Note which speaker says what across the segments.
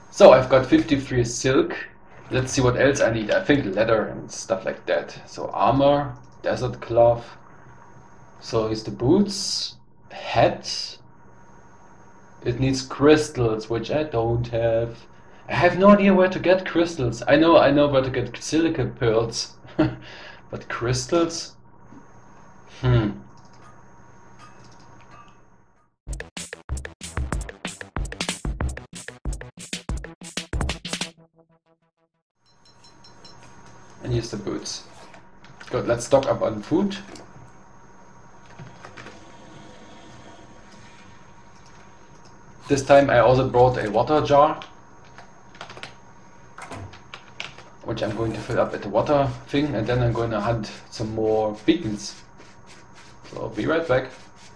Speaker 1: So I've got 53 silk. Let's see what else I need. I think leather and stuff like that. So armor, desert cloth. So is the boots, hat. It needs crystals, which I don't have. I have no idea where to get crystals. I know where to get silica pearls, but crystals? Hmm. And use the boots. Good. Let's stock up on food. This time I also brought a water jar, which I'm going to fill up at the water thing, and then I'm going to hunt some more beacons. So I'll be right back.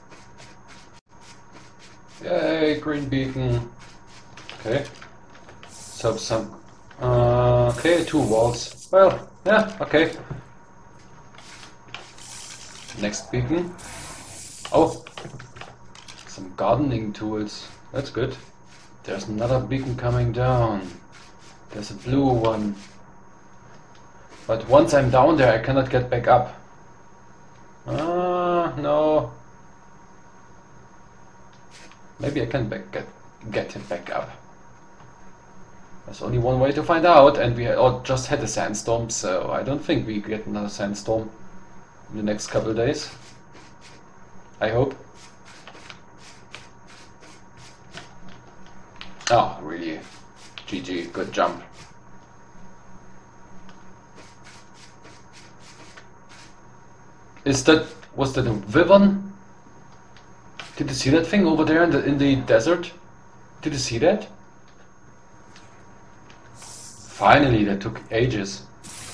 Speaker 1: Yay, green beacon. Okay. So some. Okay, 2 walls. Well, yeah, okay. Next beacon. Oh, some gardening tools. That's good. There's another beacon coming down. There's a blue one. But once I'm down there, I cannot get back up. No. Maybe I can get him back up. There's only one way to find out, and we just had a sandstorm, so I don't think we get another sandstorm in the next couple of days. I hope. Oh, really? GG, good jump. Was that a wyvern? Did you see that thing over there in the desert? Did you see that? Finally, that took ages.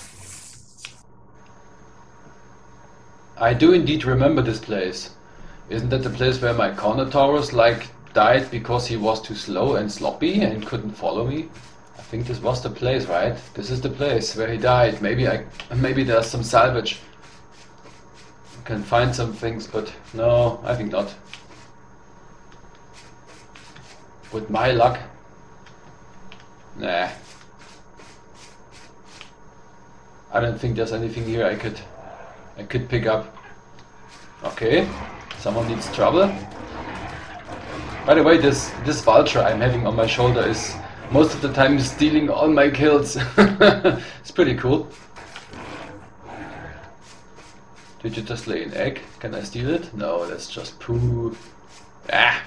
Speaker 1: I do indeed remember this place. Isn't that the place where my Carnotaurus died because he was too slow and sloppy and couldn't follow me? I think this was the place, right? This is the place where he died. Maybe there's some salvage. I can find some things, but no, I think not. With my luck, nah. I don't think there's anything here I could pick up. Okay, someone needs trouble. By the way, this vulture I'm having on my shoulder is most of the time stealing all my kills. It's pretty cool. Did you just lay an egg? Can I steal it? No, that's just poo. Ah!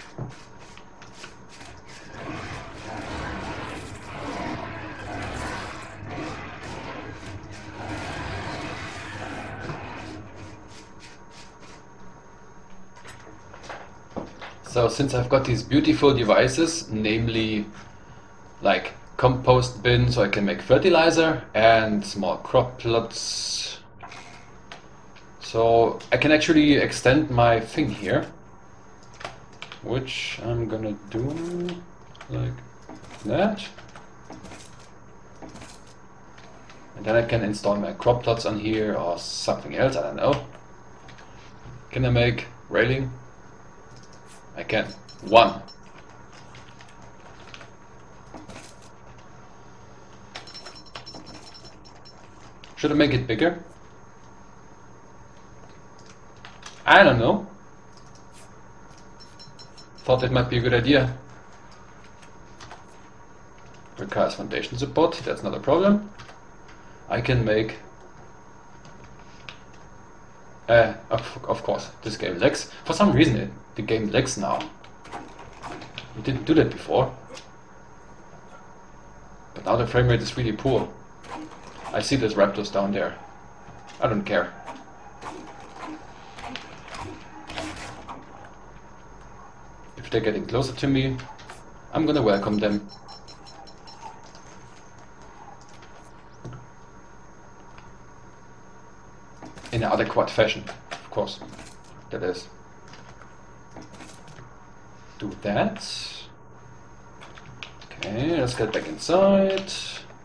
Speaker 1: So since I've got these beautiful devices, namely like compost bin so I can make fertilizer and small crop plots, so I can actually extend my thing here, which I'm gonna do like that. And then I can install my crop plots on here or something else, I don't know. Can I make railing? I can. 1. Should I make it bigger? I don't know. Thought it might be a good idea. Requires foundation support, that's not a problem. I can make... of course, this game lags. For some reason the game lags now. It didn't do that before. But now the frame rate is really poor. I see those raptors down there. I don't care. If they're getting closer to me, I'm gonna welcome them. In an adequate fashion, of course. That is. Do that. Okay, let's get back inside.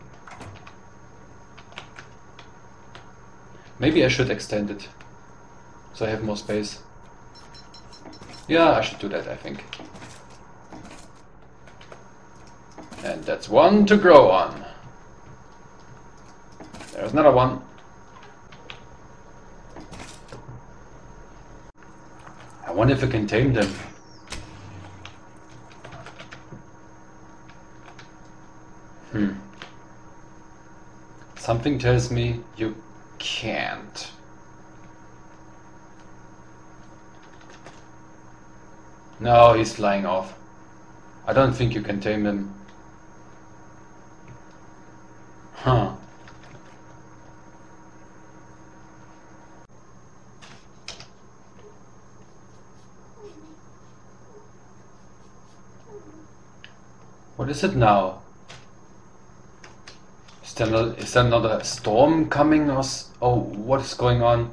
Speaker 1: Maybe I should extend it, so I have more space. Yeah, I should do that, I think. And that's one to grow on. There's another one. I wonder if I can tame them. Something tells me you can't. No, he's flying off. I don't think you can tame him. Huh. What is it now? Is there another storm coming or oh, what is going on?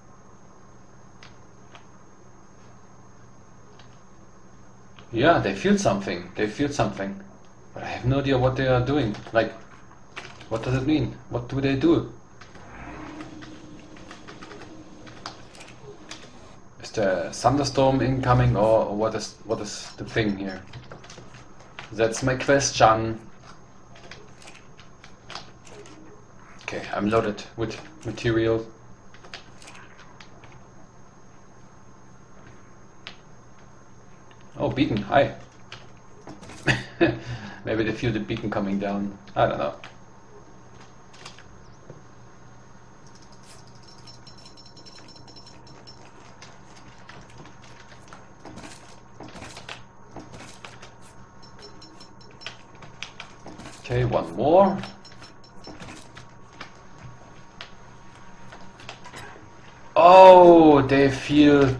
Speaker 1: Yeah, they feel something. They feel something. But I have no idea what they are doing. Like, what does it mean? What do they do? Is there a thunderstorm incoming or what is the thing here? That's my question. Okay, I'm loaded with material. Oh, beacon, hi. Maybe they feel the beacon coming down. I don't know. Okay, one more. Oh, they feel...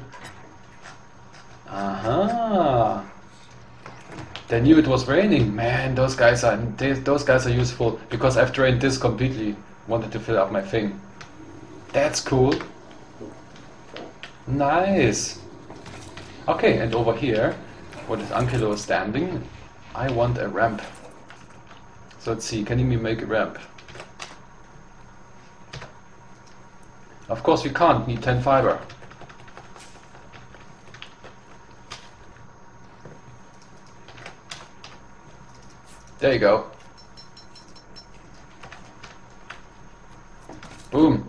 Speaker 1: They knew it was raining. Man, those guys are useful because I've drained this completely. Wanted to fill up my thing. That's cool. Nice. Okay, and over here, what is Ankylo standing? I want a ramp. So let's see, can you make a ramp? Of course we can't, need 10 fiber. There you go. Boom.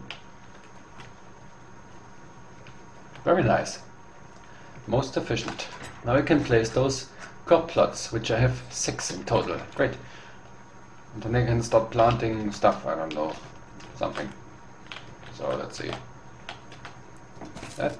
Speaker 1: Very nice. Most efficient. Now I can place those crop plots, which I have 6 in total. Great. And then I can start planting stuff, I don't know, something. So let's see. That.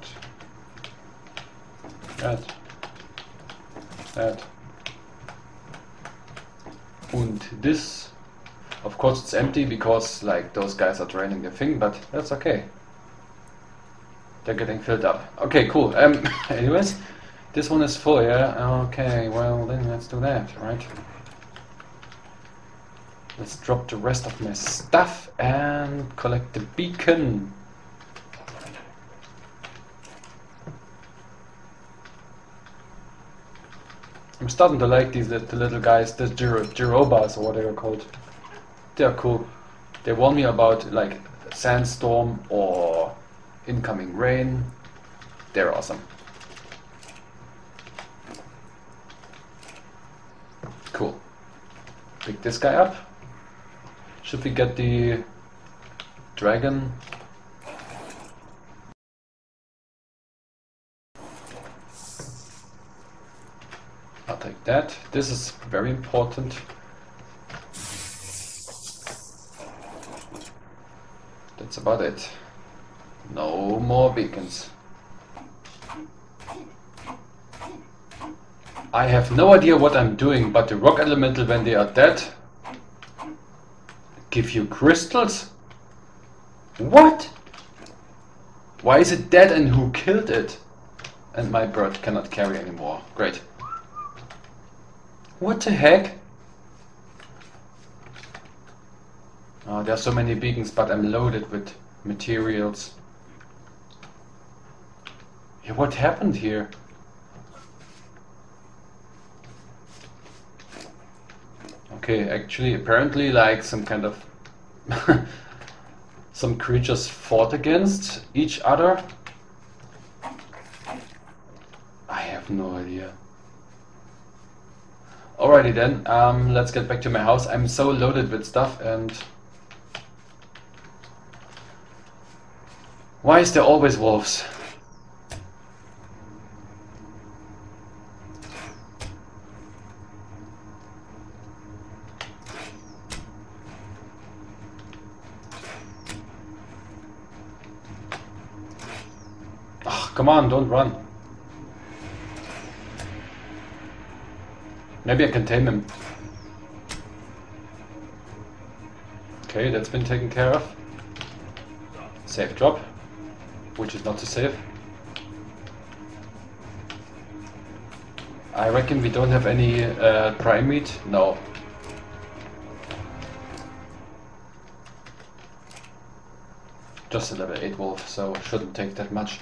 Speaker 1: And this. Of course it's empty because like those guys are draining the thing, but that's okay. They're getting filled up. Okay, cool. Anyways, this one is full, yeah? Okay, well then let's do that, right? Let's drop the rest of my stuff and collect the beacon. I'm starting to like the little guys, the Jirobas or what they are called. They're cool. They warn me about like sandstorm or incoming rain. They're awesome. Cool. Pick this guy up. Should we get the dragon? I'll take that. This is very important. That's about it. No more beacons. I have no idea what I'm doing, but the rock elemental, when they are dead, give you crystals? What? Why is it dead and who killed it? And my bird cannot carry anymore. Great. What the heck? Oh, there are so many beacons, but I'm loaded with materials. Yeah, what happened here? Okay, actually, apparently, like some kind of some creatures fought against each other. I have no idea. Alrighty. Alrighty then, let's get back to my house. I'm so loaded with stuff, and why is there always wolves? Oh, come on, don't run. Maybe I can tame him. Okay, that's been taken care of. Safe drop, which is not so safe. I reckon we don't have any prime meat. No. Just a level 8 wolf, so shouldn't take that much.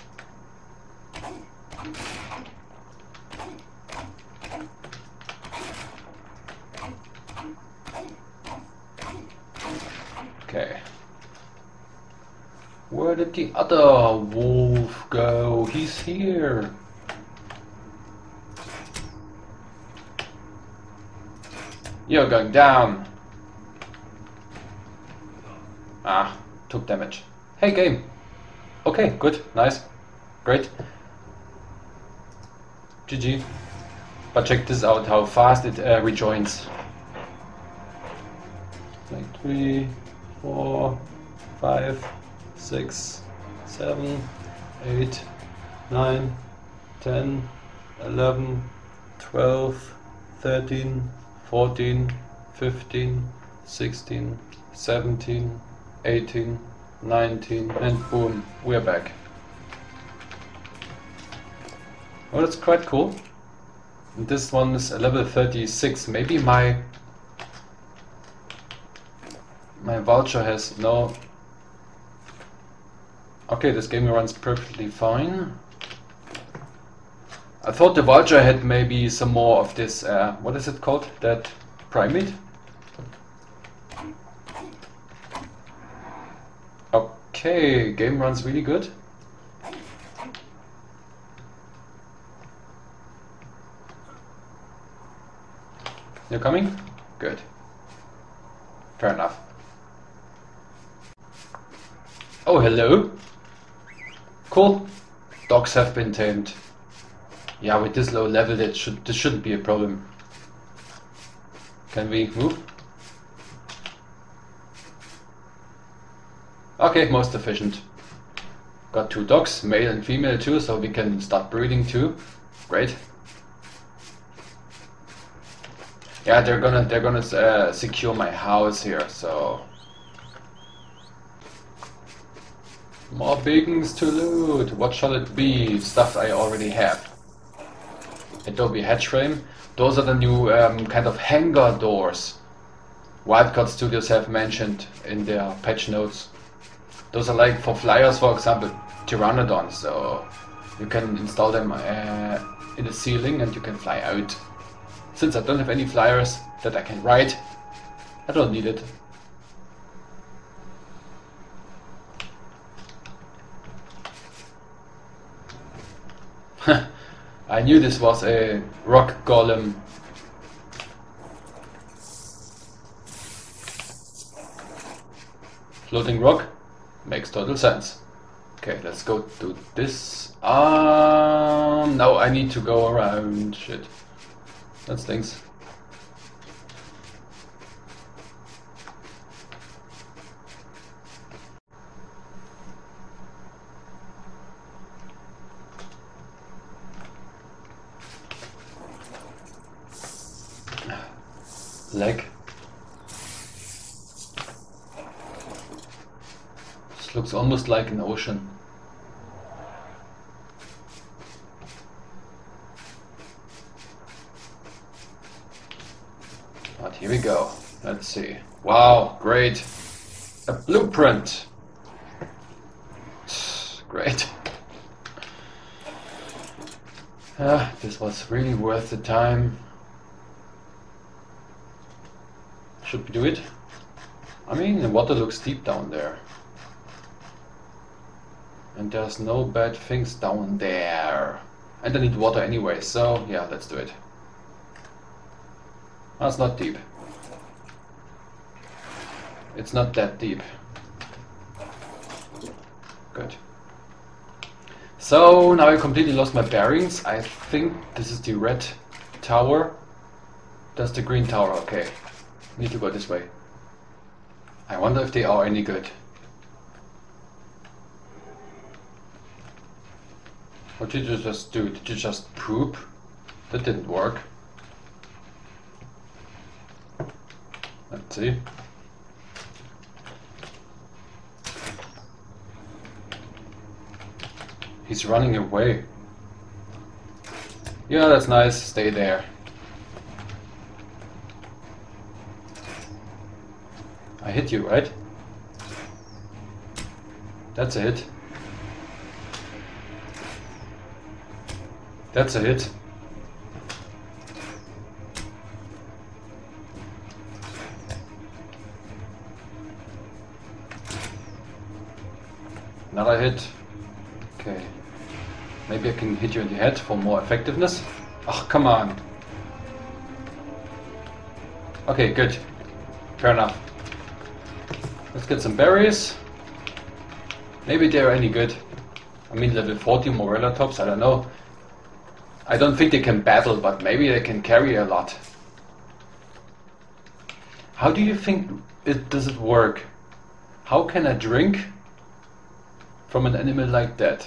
Speaker 1: Okay. Where did the other wolf go? He's here. You're going down. Ah, took damage. Hey, game. Okay, good, nice, great. GG. But check this out, how fast it rejoins. Like 3, 4, 5, 6, 7, 8, 9, 10, 11, 12, 13, 14, 15, 16, 17, 18, 19, and boom, we're back. Well, that's quite cool. And this one is a level 36. Maybe my vulture has no... Okay, this game runs perfectly fine. I thought the vulture had maybe some more of this, what is it called? That primate? Okay, game runs really good. You're coming? Good. Fair enough. Oh, hello. Cool. Dogs have been tamed. Yeah, with this low level, this shouldn't be a problem. Can we move? Okay, most efficient. Got 2 dogs, male and female too, so we can start breeding too. Great. Yeah, they're gonna secure my house here, so more beacons to loot. What shall it be? Stuff I already have. Adobe hatch frame. Those are the new kind of hangar doors Wildcard Studios have mentioned in their patch notes. Those are like for flyers, for example, Pteranodon. So you can install them in the ceiling and you can fly out. Since I don't have any flyers that I can ride, I don't need it. I knew this was a rock golem. Floating rock makes total sense. Okay, let's go do this. No, I need to go around. Shit. That stinks. Leg. This looks almost like an ocean. But here we go. Let's see. Wow, great. A blueprint. Great. This was really worth the time. Should we do it? I mean, the water looks deep down there. And there's no bad things down there. And I need water anyway, so yeah, let's do it. That's not deep. It's not that deep. Good. So now I completely lost my bearings. I think this is the red tower. That's the green tower. Okay. Need to go this way. I wonder if they are any good. What did you just do? Did you just poop? That didn't work. Let's see. He's running away. Yeah, that's nice. Stay there. I hit you, right? That's a hit. That's a hit. Another hit. Okay. Maybe I can hit you in the head for more effectiveness. Oh, come on. Okay, good. Fair enough. Let's get some berries. Maybe they're any good. I mean, level 40 Morellatops, I don't know. I don't think they can battle, but maybe they can carry a lot. How do you think does it work? How can I drink from an animal like that?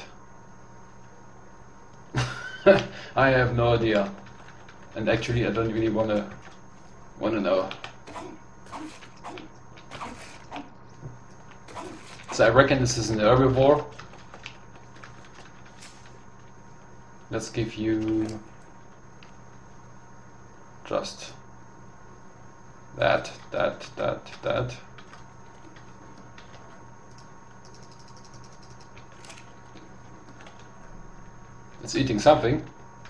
Speaker 1: I have no idea. And actually I don't really wanna know. So I reckon this is an herbivore. Let's give you just that. It's eating something.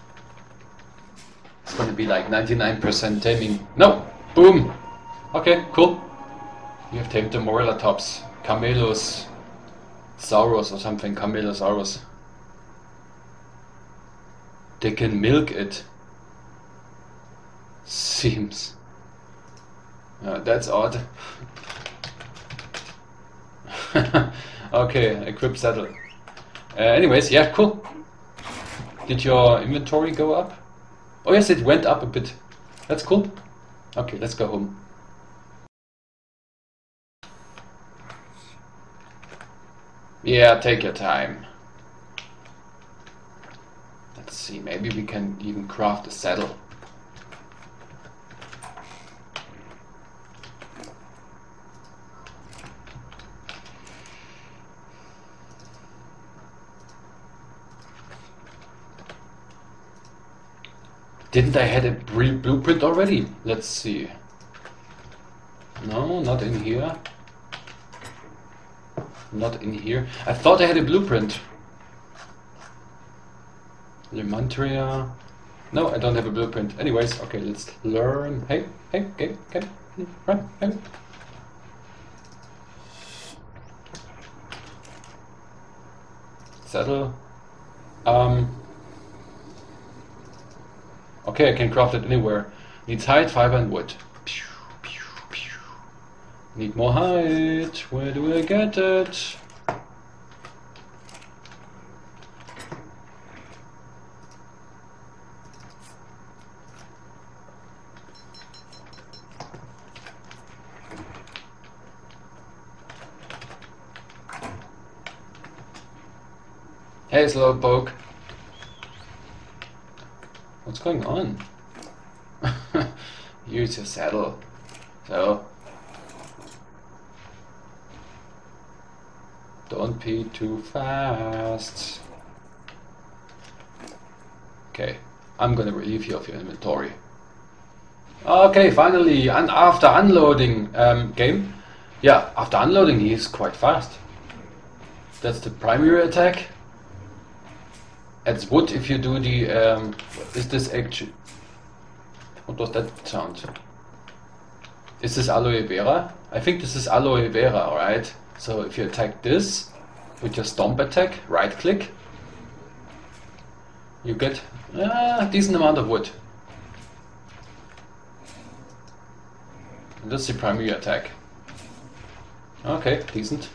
Speaker 1: It's going to be like 99% taming. No! Boom! Okay, cool. You have tamed the Morellatops. Camelosaurus or something. Camelosaurus. They can milk it. Seems. That's odd. Okay, equip saddle. Anyways, yeah, cool. Did your inventory go up? Oh yes, it went up a bit. That's cool. Okay, let's go home. Yeah, take your time. Let's see, maybe we can even craft a saddle. Didn't I had a blueprint already? Let's see. No, not in here. Not in here. I thought I had a blueprint. Lemantria. No, I don't have a blueprint. Anyways, okay, let's learn. Hey, run, hey. Saddle. Okay, I can craft it anywhere. Needs hide, fiber, and wood. Need more hide. Where do I get it? Hey, Slowpoke. What's going on? Use your saddle. So, don't be too fast. Okay, I'm gonna relieve you of your inventory. Okay, finally, and after unloading game. Yeah, after unloading he is quite fast. That's the primary attack. Adds wood if you do the is this actually, what was that sound? Is this aloe vera? I think this is aloe vera, right? So if you attack this with your stomp attack, right click, you get a decent amount of wood. That's the primary attack. Okay, decent.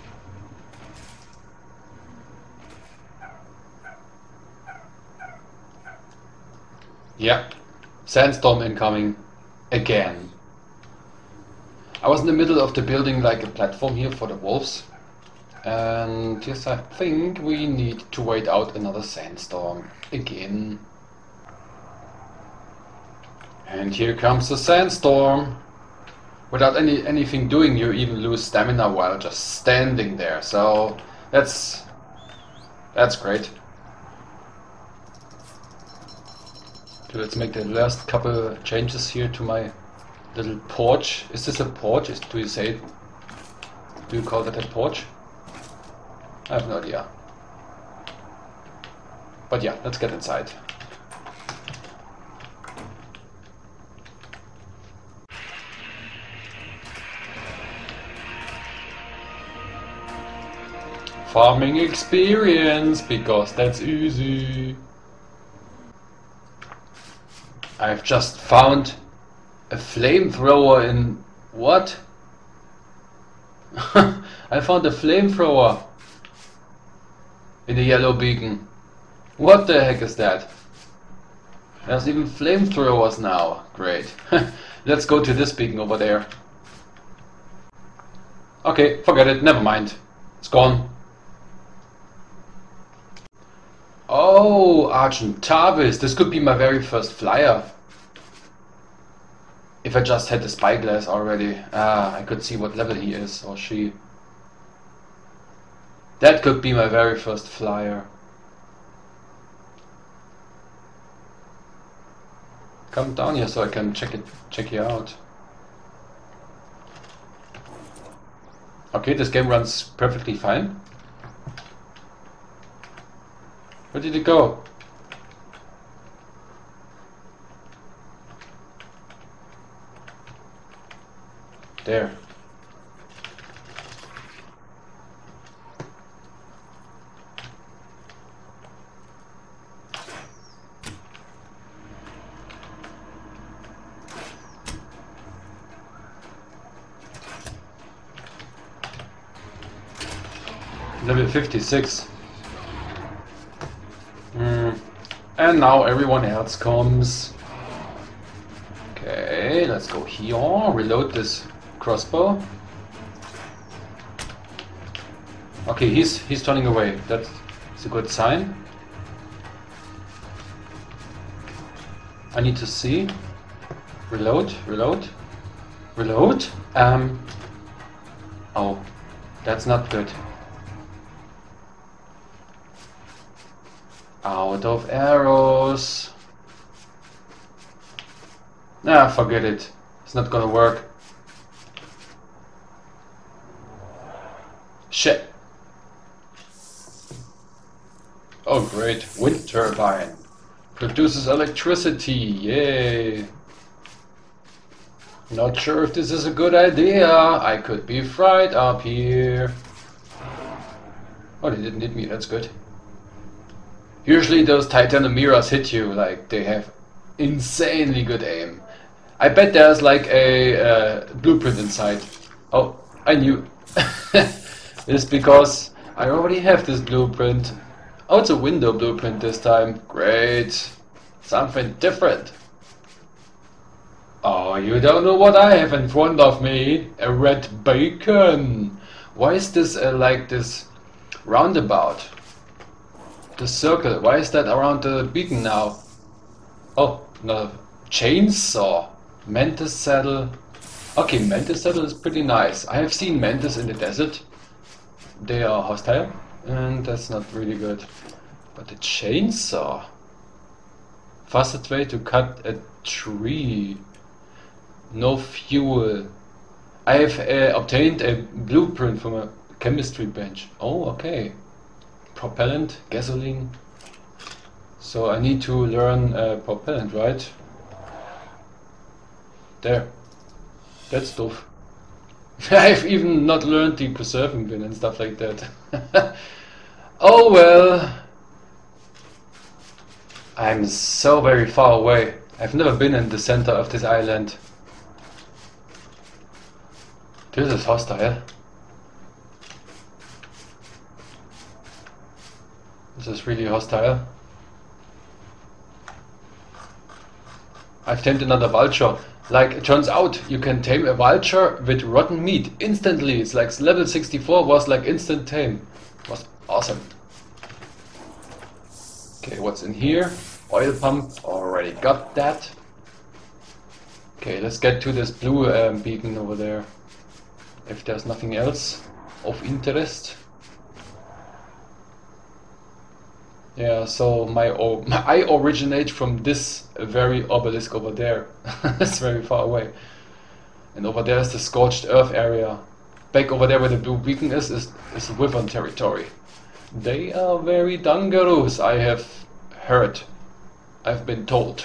Speaker 1: Yeah, sandstorm incoming again. I was in the middle of the building like a platform here for the wolves. And yes, I think we need to wait out another sandstorm again. And here comes the sandstorm. Without anything doing, you even lose stamina while just standing there. So that's great. Okay, let's make the last couple changes here to my little porch. Is this a porch? Do you say it? Do you call that a porch? I have no idea. But yeah, let's get inside. Farming experience, because that's easy. I've just found a flamethrower in... what? I found a flamethrower in the yellow beacon. What the heck is that? There's even flamethrowers now. Great. Let's go to this beacon over there. Okay, forget it. Never mind. It's gone. Oh, Argentavis. This could be my very first flyer. If I just had the spyglass already. I could see what level he is, or she. That could be my very first flyer. Come down here so I can check you out. Okay, this game runs perfectly fine. Where did it go? There. Level 56. And now everyone else comes. Okay, let's go here. Reload this crossbow. Okay, he's turning away. That's a good sign. I need to see. Reload, reload, reload. Oh, that's not good. Out of arrows. Nah, forget it. It's not gonna work. Shit. Oh great, wind turbine. Produces electricity, yay. Not sure if this is a good idea. I could be fried up here. Oh, they didn't hit me, that's good. Usually those Titanomeras hit you, like they have insanely good aim. I bet there's like a blueprint inside. Oh, I knew. It's because I already have this blueprint. Oh, it's a window blueprint this time. Great. Something different. Oh, you don't know what I have in front of me. A red bacon. Why is this like this roundabout? The circle, why is that around the beacon now? Oh, no, chainsaw, mantis saddle. Okay, mantis saddle is pretty nice. I have seen mantis in the desert. They are hostile, and that's not really good. But the chainsaw, fastest way to cut a tree. No fuel. I have obtained a blueprint from a chemistry bench. Oh, okay. Propellant, gasoline. So I need to learn propellant, right? There. That's stuff. I've even not learned the preserving bin and stuff like that. Oh well. I'm so very far away. I've never been in the center of this island. This is hostile. This is really hostile. I've tamed another vulture. Like, it turns out you can tame a vulture with rotten meat instantly. It's like level 64 was like instant tame. It was awesome. Okay, what's in here? Oil pump, already got that. Okay, let's get to this blue beacon over there. If there's nothing else of interest. Yeah, so I originate from this very obelisk over there. It's very far away. And over there is the scorched earth area. Back over there where the blue beacon is Wyvern territory. They are very dangerous, I have heard. I've been told.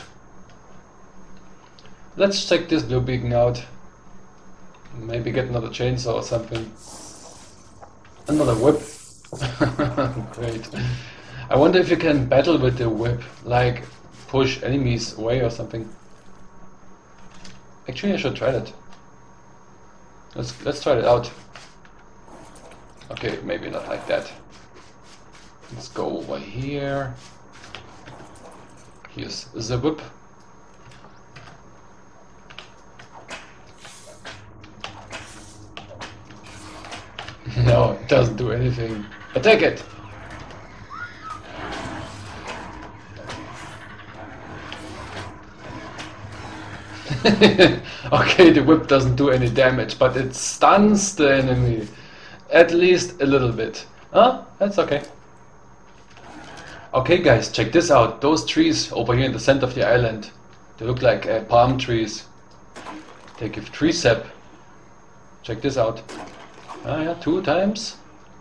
Speaker 1: Let's check this blue beacon out. Maybe get another chainsaw or something. Another whip. Great. I wonder if you can battle with the whip, like push enemies away or something. Actually, I should try that. Let's try it out. Okay, maybe not like that. Let's go over here. Here's the whip. No, it doesn't do anything. Attack it! Okay, the whip doesn't do any damage, but it stuns the enemy. At least a little bit. Huh? That's okay. Okay guys, check this out. Those trees over here in the center of the island. They look like palm trees. They give tree sap. Check this out. Ah yeah, 2 times.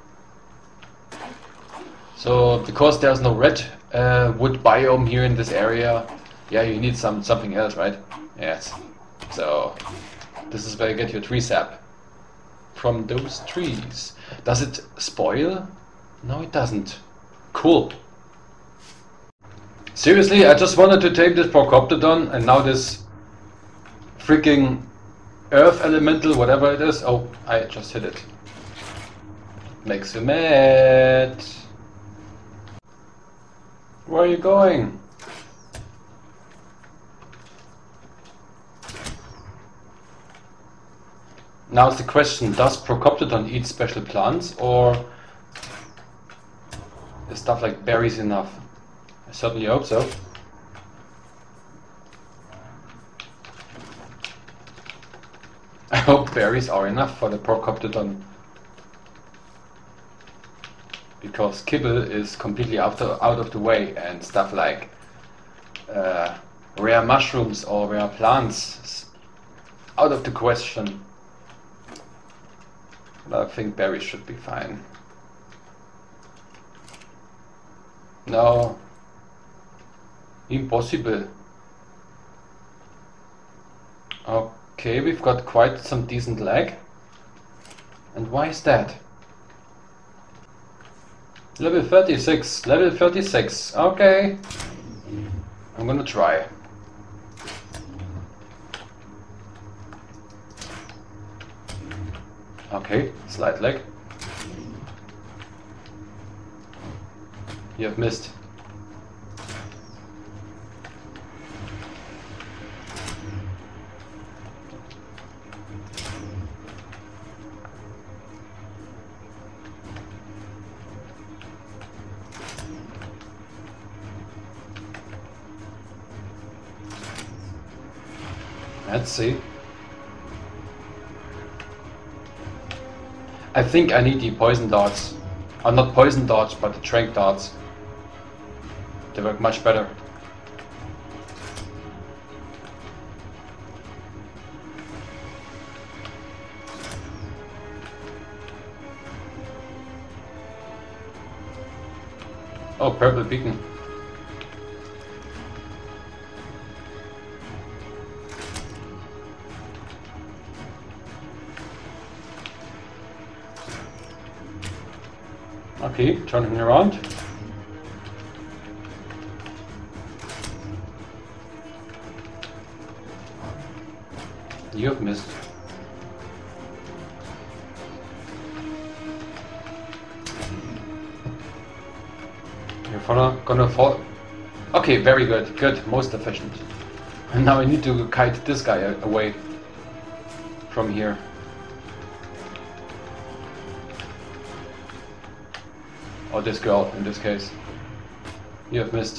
Speaker 1: So, because there's no red wood biome here in this area, yeah, you need something else, right? Yes. So, this is where you get your tree sap. From those trees. Does it spoil? No, it doesn't. Cool. Seriously, I just wanted to tame this Procoptodon, and now this freaking earth elemental, whatever it is. Oh, I just hit it. Makes you mad. Where are you going? Now is the question, does Procoptodon eat special plants, or is stuff like berries enough? I certainly hope so. I hope berries are enough for the Procoptodon. Because kibble is completely out of the way, and stuff like rare mushrooms or rare plants is out of the question. But I think berries should be fine. No. Impossible. Okay, we've got quite some decent lag. And why is that? Level 36. Level 36. Okay. I'm gonna try. Okay, slight lag. You have missed. Let's see. I think I need the poison darts. Not poison darts, but the trank darts. They work much better. Oh, purple beacon. Okay, turning around. You have missed. You're gonna fall. Okay, very good. Good. Most efficient. And now I need to kite this guy away from here. Or this girl, in this case. You have missed.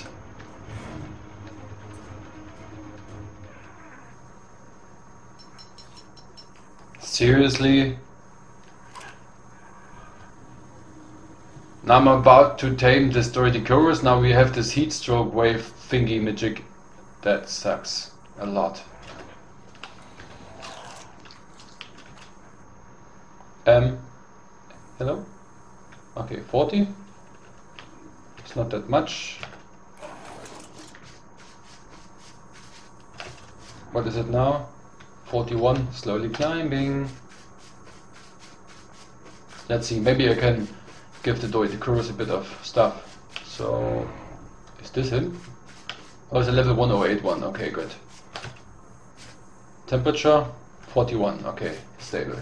Speaker 1: Seriously? Now I'm about to tame this Dorythosaurus. Now we have this heat stroke wave thingy magic. That sucks a lot. Hello? Okay, 40. It's not that much. What is it now? 41, slowly climbing. Let's see, maybe I can give the Dorythosaurus a bit of stuff. So, is this him? Oh, it's a level 108 one, okay, good. Temperature, 41, okay, stable.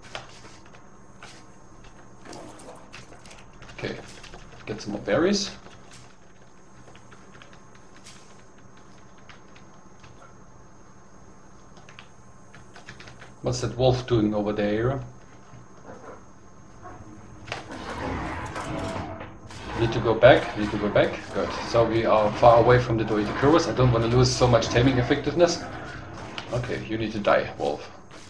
Speaker 1: Okay, get some more berries. What's that wolf doing over there? Need to go back, need to go back. Good. So we are far away from the Dorythosaurus. I don't want to lose so much taming effectiveness. Okay, you need to die, wolf.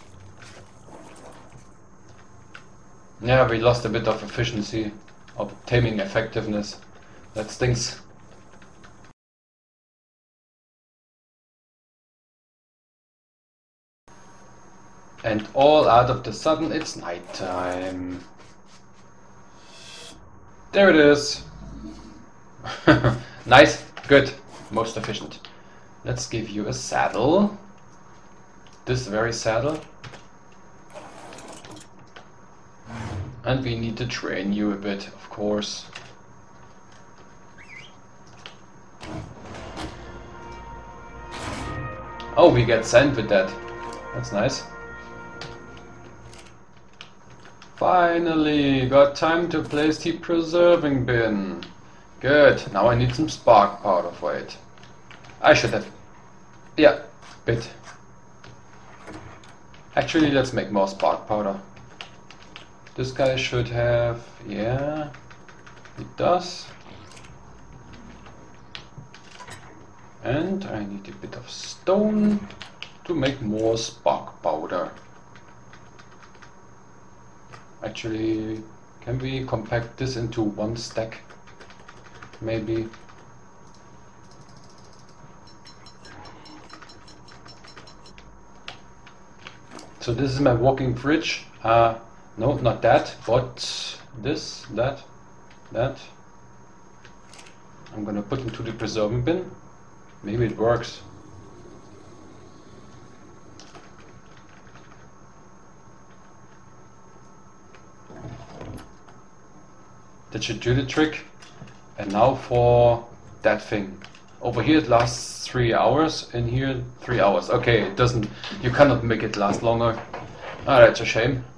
Speaker 1: Yeah, we lost a bit of efficiency, of taming effectiveness. That stinks. And all out of the sudden it's nighttime. There it is. Nice, good, most efficient. Let's give you a saddle. This very saddle. And we need to train you a bit, of course. Oh, we get sand with that. That's nice. Finally, got time to place the preserving bin. Good, now I need some spark powder for it. I should have... yeah, bit. Actually, let's make more spark powder. This guy should have... yeah, it does. And I need a bit of stone to make more spark powder. Actually, can we compact this into one stack? Maybe. So this is my walking fridge. No, not that, but this, that. I'm gonna put into the preserving bin. Maybe it works. That should do the trick. And now for that thing. Over here it lasts 3 hours, in here 3 hours. Okay, it doesn't, you cannot make it last longer. Ah, that's a shame.